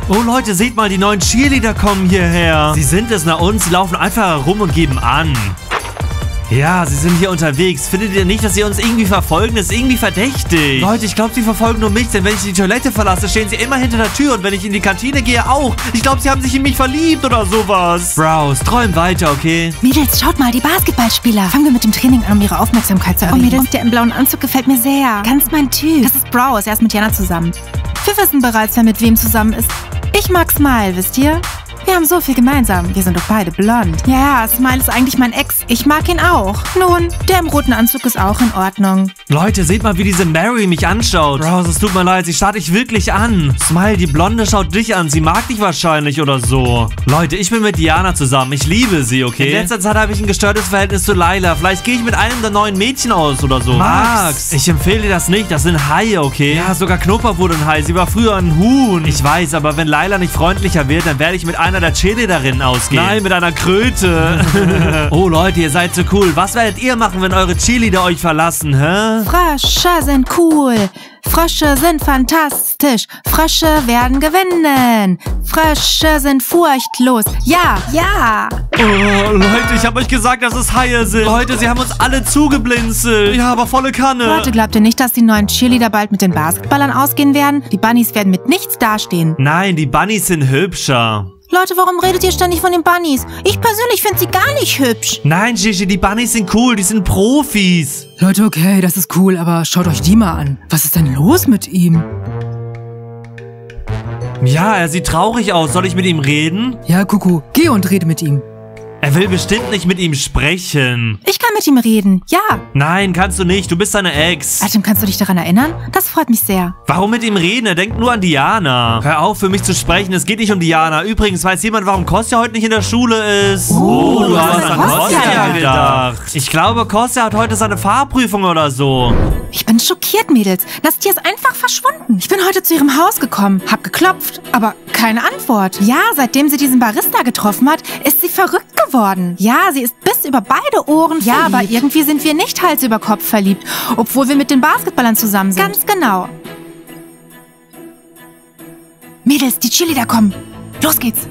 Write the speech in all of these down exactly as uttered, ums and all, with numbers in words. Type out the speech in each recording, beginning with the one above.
Oh Leute, seht mal, die neuen Cheerleader kommen hierher. Sie sind es nach uns, sie laufen einfach herum und geben an. Ja, sie sind hier unterwegs. Findet ihr nicht, dass sie uns irgendwie verfolgen? Das ist irgendwie verdächtig. Leute, ich glaube, sie verfolgen nur mich, denn wenn ich die Toilette verlasse, stehen sie immer hinter der Tür. Und wenn ich in die Kantine gehe, auch. Ich glaube, sie haben sich in mich verliebt oder sowas. Browse, träum weiter, okay? Mädels, schaut mal, die Basketballspieler. Fangen wir mit dem Training an, um ihre Aufmerksamkeit zu erregen. Oh Mädels, der im blauen Anzug gefällt mir sehr. Ganz mein Typ. Das ist Browse, er ist mit Jana zusammen. Wir wissen bereits, wer mit wem zusammen ist. Ich mag Smile, wisst ihr? Wir haben so viel gemeinsam. Wir sind doch beide blond. Ja, Smile ist eigentlich mein Ex. Ich mag ihn auch. Nun, der im roten Anzug ist auch in Ordnung. Leute, seht mal, wie diese Mary mich anschaut. Browse, es tut mir leid, sie starrt dich wirklich an. Smile, die Blonde schaut dich an. Sie mag dich wahrscheinlich oder so. Leute, ich bin mit Diana zusammen. Ich liebe sie, okay? In letzter Zeit habe ich ein gestörtes Verhältnis zu Layla. Vielleicht gehe ich mit einem der neuen Mädchen aus oder so. Max, ich empfehle dir das nicht. Das sind Haie, okay? Ja, sogar Knopa wurde ein Hai. Sie war früher ein Huhn. Ich weiß, aber wenn Layla nicht freundlicher wird, dann werde ich mit einer der Cheerleaderinnen ausgehen. Nein, mit einer Kröte. Oh Leute, ihr seid so cool. Was werdet ihr machen, wenn eure Cheerleader euch verlassen, hä? Frösche sind cool. Frösche sind fantastisch. Frösche werden gewinnen. Frösche sind furchtlos. Ja, ja. Oh, Leute, ich habe euch gesagt, dass es Haie sind. Leute, sie haben uns alle zugeblinzelt. Ja, aber volle Kanne. Leute, glaubt ihr nicht, dass die neuen Cheerleader bald mit den Basketballern ausgehen werden? Die Bunnies werden mit nichts dastehen. Nein, die Bunnies sind hübscher. Leute, warum redet ihr ständig von den Bunnies? Ich persönlich finde sie gar nicht hübsch. Nein, Gigi, die Bunnies sind cool, die sind Profis. Leute, okay, das ist cool, aber schaut euch die mal an. Was ist denn los mit ihm? Ja, er sieht traurig aus. Soll ich mit ihm reden? Ja, Kuku, geh und rede mit ihm. Er will bestimmt nicht mit ihm sprechen. Ich kann mit ihm reden, ja. Nein, kannst du nicht. Du bist seine Ex. Atem, kannst du dich daran erinnern? Das freut mich sehr. Warum mit ihm reden? Er denkt nur an Diana. Hör auf, für mich zu sprechen. Es geht nicht um Diana. Übrigens, weiß jemand, warum Kostja heute nicht in der Schule ist? Oh, Oh, du hast an an Kostja Kostja gedacht. Ich glaube, Kostja hat heute seine Fahrprüfung oder so. Ich bin schockiert, Mädels. Nastia ist einfach verschwunden. Ich bin heute zu ihrem Haus gekommen, hab geklopft, aber keine Antwort. Ja, seitdem sie diesen Barista getroffen hat, ist sie verrückt geworden. Ja, sie ist bis über beide Ohren verliebt. Ja, aber irgendwie sind wir nicht Hals über Kopf verliebt, obwohl wir mit den Basketballern zusammen sind. Ganz genau. Mädels, die Cheerleader kommen. Los geht's.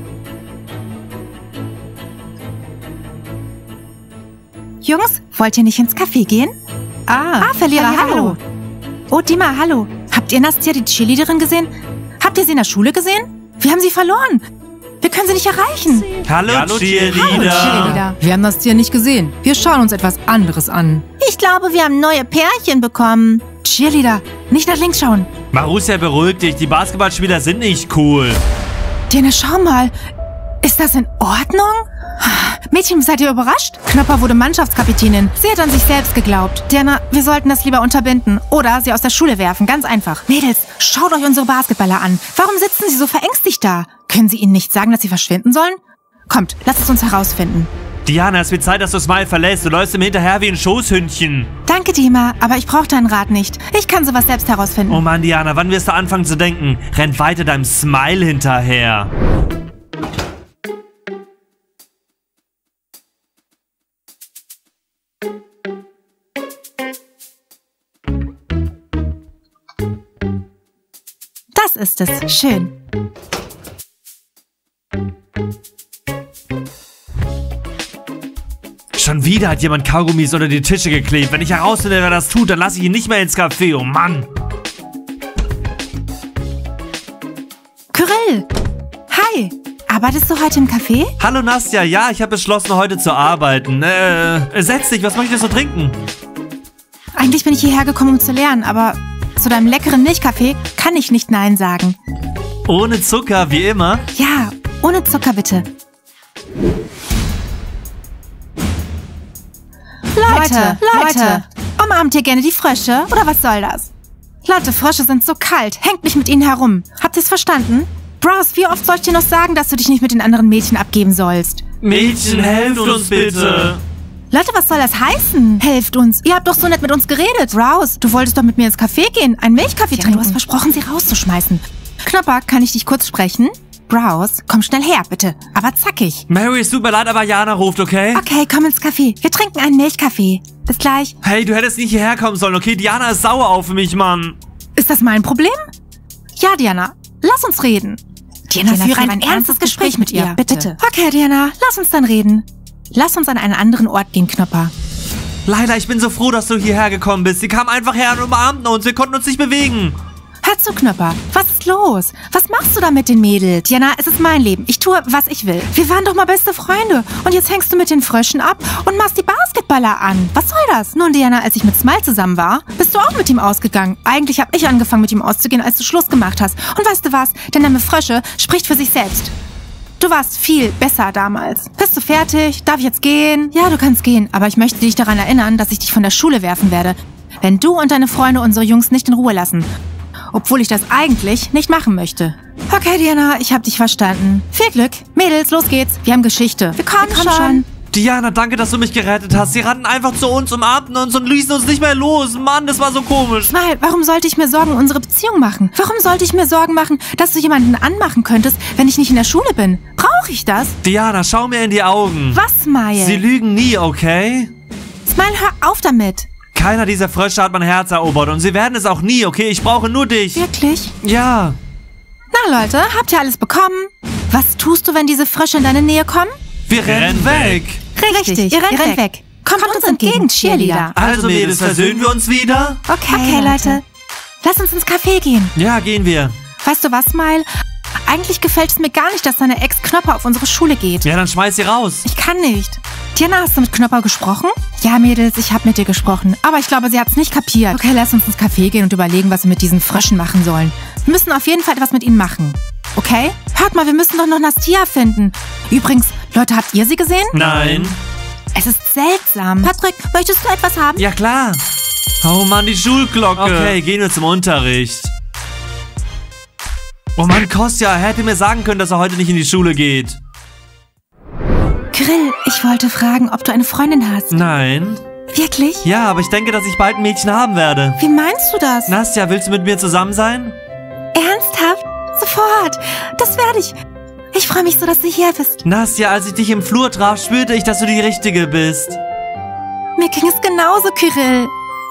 Jungs, wollt ihr nicht ins Café gehen? Ah, ah Verlierer, Verlierer hallo. hallo. Oh, Dima, hallo. Habt ihr Nastia, die Cheerleaderin, gesehen? Habt ihr sie in der Schule gesehen? Wir haben sie verloren. Wir können sie nicht erreichen. Hallo, hallo Cheerleader. Hallo, Cheerleader. Wir haben Nastia nicht gesehen. Wir schauen uns etwas anderes an. Ich glaube, wir haben neue Pärchen bekommen. Cheerleader, nicht nach links schauen. Marussia, beruhig dich. Die Basketballspieler sind nicht cool. Diana, schau mal. Ist das in Ordnung? Mädchen, seid ihr überrascht? Knopper wurde Mannschaftskapitänin. Sie hat an sich selbst geglaubt. Diana, wir sollten das lieber unterbinden. Oder sie aus der Schule werfen. Ganz einfach. Mädels, schaut euch unsere Basketballer an. Warum sitzen sie so verängstigt da? Können sie ihnen nicht sagen, dass sie verschwinden sollen? Kommt, lasst es uns herausfinden. Diana, es wird Zeit, dass du Smile verlässt. Du läufst ihm hinterher wie ein Schoßhündchen. Danke, Dima, aber ich brauche deinen Rat nicht. Ich kann sowas selbst herausfinden. Oh Mann, Diana, wann wirst du anfangen zu denken? Renn weiter deinem Smile hinterher. Das ist es. Schön. Schon wieder hat jemand Kaugummis unter die Tische geklebt. Wenn ich herausfinde, wer das tut, dann lasse ich ihn nicht mehr ins Café. Oh Mann. Kyrill. Hi. Arbeitest du heute im Café? Hallo Nastia. Ja, ich habe beschlossen, heute zu arbeiten. Äh, setz dich. Was möchtest du trinken? Eigentlich bin ich hierher gekommen, um zu lernen, aber zu deinem leckeren Milchkaffee kann ich nicht Nein sagen. Ohne Zucker, wie immer? Ja, ohne Zucker bitte. Leute, Leute, umarmt ihr gerne die Frösche oder was soll das? Leute, Frösche sind so kalt, hängt nicht mit ihnen herum. Habt ihr es verstanden? Browse, wie oft soll ich dir noch sagen, dass du dich nicht mit den anderen Mädchen abgeben sollst? Mädchen, helft uns bitte. Leute, was soll das heißen? Helft uns. Ihr habt doch so nett mit uns geredet. Browse, du wolltest doch mit mir ins Café gehen, einen Milchkaffee trinken. Du hast versprochen, sie rauszuschmeißen. Knopper, kann ich dich kurz sprechen? Browse, komm schnell her, bitte. Aber zackig. Mary, es tut mir leid, aber Jana ruft, okay? Okay, komm ins Café. Wir trinken einen Milchkaffee. Bis gleich. Hey, du hättest nicht hierher kommen sollen, okay? Diana ist sauer auf mich, Mann. Ist das mein Problem? Ja, Diana. Lass uns reden. Diana, Diana, führe ein ernstes Gespräch mit ihr, bitte. bitte. Okay, Diana, lass uns dann reden. Lass uns an einen anderen Ort gehen, Knopper. Leila, ich bin so froh, dass du hierher gekommen bist. Sie kam einfach her und umarmten uns. Wir konnten uns nicht bewegen. Hör zu, Knopper. Was ist los? Was machst du da mit den Mädels? Diana, es ist mein Leben. Ich tue, was ich will. Wir waren doch mal beste Freunde. Und jetzt hängst du mit den Fröschen ab und machst die Basketballer an. Was soll das? Nun, Diana, als ich mit Smile zusammen war, bist du auch mit ihm ausgegangen. Eigentlich habe ich angefangen, mit ihm auszugehen, als du Schluss gemacht hast. Und weißt du was? Der Name Frösche spricht für sich selbst. Du warst viel besser damals. Bist du fertig? Darf ich jetzt gehen? Ja, du kannst gehen. Aber ich möchte dich daran erinnern, dass ich dich von der Schule werfen werde, wenn du und deine Freunde unsere Jungs nicht in Ruhe lassen. Obwohl ich das eigentlich nicht machen möchte. Okay, Diana, ich hab dich verstanden. Viel Glück. Mädels, los geht's. Wir haben Geschichte. Wir kommen, Wir kommen schon. schon. Diana, danke, dass du mich gerettet hast. Sie rannten einfach zu uns, umarmten uns und ließen uns nicht mehr los. Mann, das war so komisch. Smile, warum sollte ich mir Sorgen um unsere Beziehung machen? Warum sollte ich mir Sorgen machen, dass du jemanden anmachen könntest, wenn ich nicht in der Schule bin? Brauche ich das? Diana, schau mir in die Augen. Was, Smile? Sie lügen nie, okay? Smile, hör auf damit. Keiner dieser Frösche hat mein Herz erobert und sie werden es auch nie, okay? Ich brauche nur dich. Wirklich? Ja. Na Leute, habt ihr alles bekommen? Was tust du, wenn diese Frösche in deine Nähe kommen? Wir rennen weg. Richtig, ihr rennt, ihr rennt weg. weg. Kommt, Kommt uns entgegen, Cheerleader. Also Mädels, versöhnen wir uns wieder? Okay, okay Leute. Lass uns ins Café gehen. Ja, gehen wir. Weißt du was, Smile? Eigentlich gefällt es mir gar nicht, dass deine Ex Knopper auf unsere Schule geht. Ja, dann schmeiß sie raus. Ich kann nicht. Diana, hast du mit Knopper gesprochen? Ja, Mädels, ich habe mit dir gesprochen. Aber ich glaube, sie hat es nicht kapiert. Okay, lass uns ins Café gehen und überlegen, was wir mit diesen Fröschen machen sollen. Wir müssen auf jeden Fall etwas mit ihnen machen. Okay? Hört mal, wir müssen doch noch Nastia finden. Übrigens, Leute, habt ihr sie gesehen? Nein. Es ist seltsam. Patrick, möchtest du etwas haben? Ja, klar. Oh Mann, die Schulglocke. Okay, gehen wir zum Unterricht. Oh Mann, Kostja, er hätte mir sagen können, dass er heute nicht in die Schule geht. Grill, ich wollte fragen, ob du eine Freundin hast. Nein. Wirklich? Ja, aber ich denke, dass ich bald ein Mädchen haben werde. Wie meinst du das? Nastja, willst du mit mir zusammen sein? Ernsthaft? Sofort. Das werde ich. Ich freue mich so, dass du hier bist. Nastja, als ich dich im Flur traf, spürte ich, dass du die Richtige bist. Mir ging es genauso, Kyrill.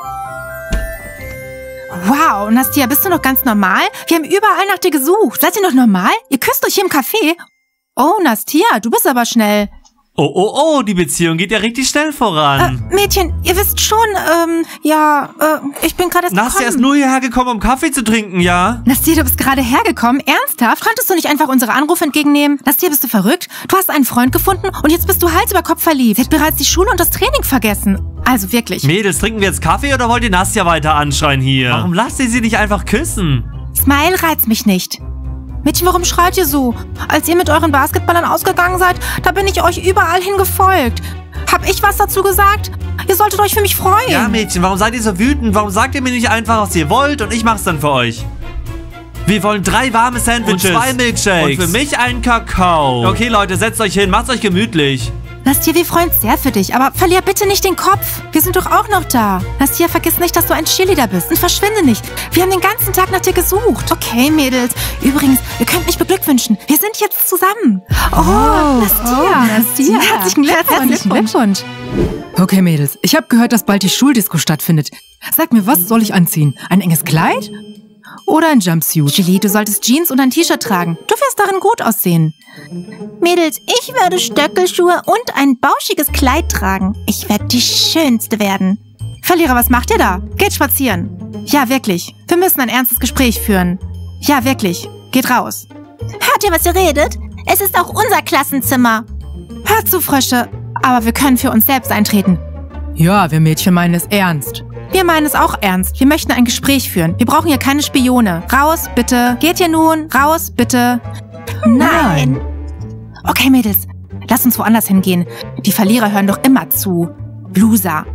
Wow, Nastja, bist du noch ganz normal? Wir haben überall nach dir gesucht. Seid ihr noch normal? Ihr küsst euch hier im Café? Oh, Nastja, du bist aber schnell. Oh, oh, oh, die Beziehung geht ja richtig schnell voran. Äh, Mädchen, ihr wisst schon, ähm, ja, äh, ich bin gerade erst Nastja ist nur hierher gekommen, um Kaffee zu trinken, ja? Nastja, du bist gerade hergekommen? Ernsthaft? Konntest du nicht einfach unsere Anrufe entgegennehmen? Nastja, bist du verrückt? Du hast einen Freund gefunden und jetzt bist du Hals über Kopf verliebt. Sie hat bereits die Schule und das Training vergessen. Also wirklich. Mädels, trinken wir jetzt Kaffee oder wollt ihr Nastja weiter anschreien hier? Warum lasst ihr sie nicht einfach küssen? Smile reizt mich nicht. Mädchen, warum schreit ihr so? Als ihr mit euren Basketballern ausgegangen seid, da bin ich euch überall hin gefolgt. Hab ich was dazu gesagt? Ihr solltet euch für mich freuen. Ja, Mädchen, warum seid ihr so wütend? Warum sagt ihr mir nicht einfach, was ihr wollt und ich mach's dann für euch? Wir wollen drei warme Sandwiches und zwei Milkshakes. Und für mich einen Kakao. Okay, Leute, setzt euch hin, macht's euch gemütlich. Nastja, wir freuen uns sehr für dich, aber verlier bitte nicht den Kopf. Wir sind doch auch noch da. Nastja, vergiss nicht, dass du ein Cheerleader bist und verschwinde nicht. Wir haben den ganzen Tag nach dir gesucht. Okay, Mädels. Übrigens, ihr könnt mich beglückwünschen. Wir sind jetzt zusammen. Oh, oh Nastja. Oh, Nastja. Herzlichen Glückwunsch. Herzlichen Glückwunsch. Okay, Mädels. Ich habe gehört, dass bald die Schuldisco stattfindet. Sag mir, was soll ich anziehen? Ein enges Kleid? Oder ein Jumpsuit? Julie, du solltest Jeans und ein T-Shirt tragen. Du wirst darin gut aussehen. Mädels, ich werde Stöckelschuhe und ein bauschiges Kleid tragen. Ich werde die Schönste werden. Verlierer, was macht ihr da? Geht spazieren. Ja, wirklich. Wir müssen ein ernstes Gespräch führen. Ja, wirklich. Geht raus. Hört ihr, was ihr redet? Es ist auch unser Klassenzimmer. Hört zu, Frösche. Aber wir können für uns selbst eintreten. Ja, wir Mädchen meinen es ernst. Wir meinen es auch ernst. Wir möchten ein Gespräch führen. Wir brauchen hier keine Spione. Raus, bitte. Geht ihr nun? Raus, bitte. Nein. Okay, Mädels. Lass uns woanders hingehen. Die Verlierer hören doch immer zu. Loser.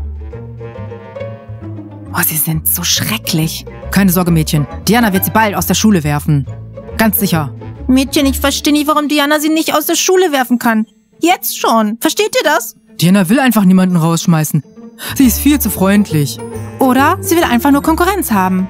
Oh, sie sind so schrecklich. Keine Sorge, Mädchen. Diana wird sie bald aus der Schule werfen. Ganz sicher. Mädchen, ich verstehe nicht, warum Diana sie nicht aus der Schule werfen kann. Jetzt schon. Versteht ihr das? Diana will einfach niemanden rausschmeißen. Sie ist viel zu freundlich. Oder sie will einfach nur Konkurrenz haben.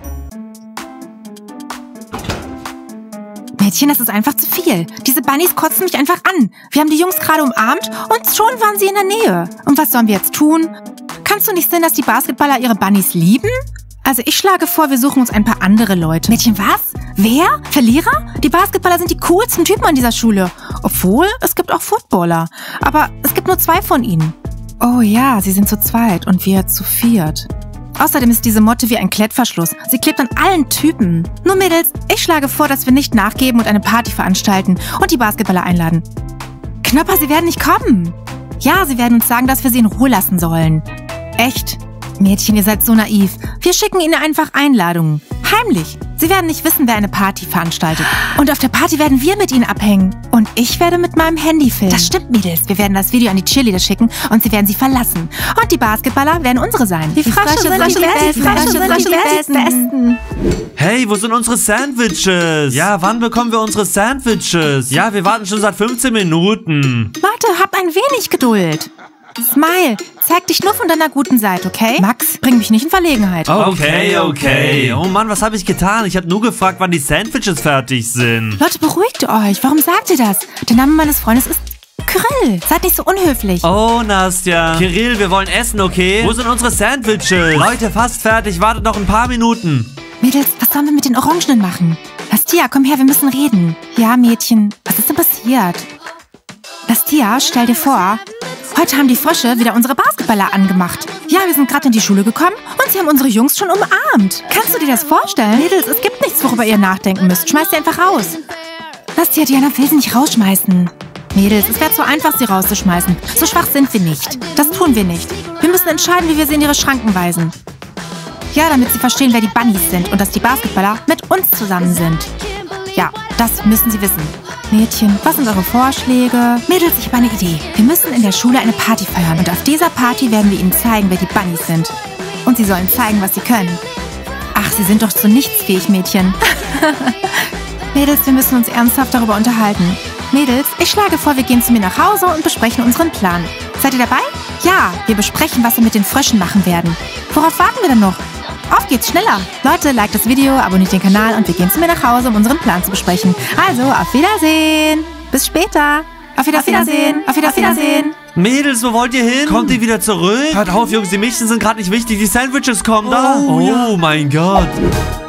Mädchen, das ist einfach zu viel. Diese Bunnies kotzen mich einfach an. Wir haben die Jungs gerade umarmt und schon waren sie in der Nähe. Und was sollen wir jetzt tun? Kannst du nicht sehen, dass die Basketballer ihre Bunnies lieben? Also ich schlage vor, wir suchen uns ein paar andere Leute. Mädchen, was? Wer? Verlierer? Die Basketballer sind die coolsten Typen an dieser Schule. Obwohl, es gibt auch Footballer. Aber es gibt nur zwei von ihnen. Oh ja, sie sind zu zweit und wir zu viert. Außerdem ist diese Motte wie ein Klettverschluss. Sie klebt an allen Typen. Nur Mädels, ich schlage vor, dass wir nicht nachgeben und eine Party veranstalten und die Basketballer einladen. Knopper, sie werden nicht kommen. Ja, sie werden uns sagen, dass wir sie in Ruhe lassen sollen. Echt? Mädchen, ihr seid so naiv. Wir schicken ihnen einfach Einladungen. Heimlich. Sie werden nicht wissen, wer eine Party veranstaltet. Und auf der Party werden wir mit ihnen abhängen. Und ich werde mit meinem Handy filmen. Das stimmt, Mädels. Wir werden das Video an die Cheerleader schicken und sie werden sie verlassen. Und die Basketballer werden unsere sein. Die Frösche sind die Besten. Hey, wo sind unsere Sandwiches? Ja, wann bekommen wir unsere Sandwiches? Ja, wir warten schon seit fünfzehn Minuten. Leute, habt ein wenig Geduld. Smile, zeig dich nur von deiner guten Seite, okay? Max, bring mich nicht in Verlegenheit. Okay, okay. Oh Mann, was habe ich getan? Ich habe nur gefragt, wann die Sandwiches fertig sind. Leute, beruhigt euch. Warum sagt ihr das? Der Name meines Freundes ist Kirill. Seid nicht so unhöflich. Oh, Nastja. Kirill, wir wollen essen, okay? Wo sind unsere Sandwiches? Leute, fast fertig. Wartet noch ein paar Minuten. Mädels, was sollen wir mit den Orangenen machen? Nastia, komm her, wir müssen reden. Ja, Mädchen, was ist denn passiert? Nastia, stell dir vor, heute haben die Frösche wieder unsere Basketballer angemacht. Ja, wir sind gerade in die Schule gekommen und sie haben unsere Jungs schon umarmt. Kannst du dir das vorstellen? Mädels, es gibt nichts, worüber ihr nachdenken müsst. Schmeißt sie einfach raus. Nastia, Diana will sie nicht rausschmeißen. Mädels, es wäre zu einfach, sie rauszuschmeißen. So schwach sind wir nicht. Das tun wir nicht. Wir müssen entscheiden, wie wir sie in ihre Schranken weisen. Ja, damit sie verstehen, wer die Bunnies sind und dass die Basketballer mit uns zusammen sind. Ja, das müssen sie wissen. Mädchen, was sind eure Vorschläge? Mädels, ich habe eine Idee. Wir müssen in der Schule eine Party feiern und auf dieser Party werden wir ihnen zeigen, wer die Bunnies sind. Und sie sollen zeigen, was sie können. Ach, sie sind doch zu nichts fähig, Mädchen. Mädels, wir müssen uns ernsthaft darüber unterhalten. Mädels, ich schlage vor, wir gehen zu mir nach Hause und besprechen unseren Plan. Seid ihr dabei? Ja, wir besprechen, was wir mit den Fröschen machen werden. Worauf warten wir denn noch? Auf geht's, schneller! Leute, liked das Video, abonniert den Kanal und wir gehen zu mir nach Hause, um unseren Plan zu besprechen. Also, auf Wiedersehen! Bis später! Auf Wiedersehen! Auf Wiedersehen! Auf Wiedersehen! Mädels, wo wollt ihr hin? Kommt ihr wieder zurück? Hört auf, Jungs, die Mädchen sind gerade nicht wichtig. Die Sandwiches kommen da. Oh, oh mein Gott!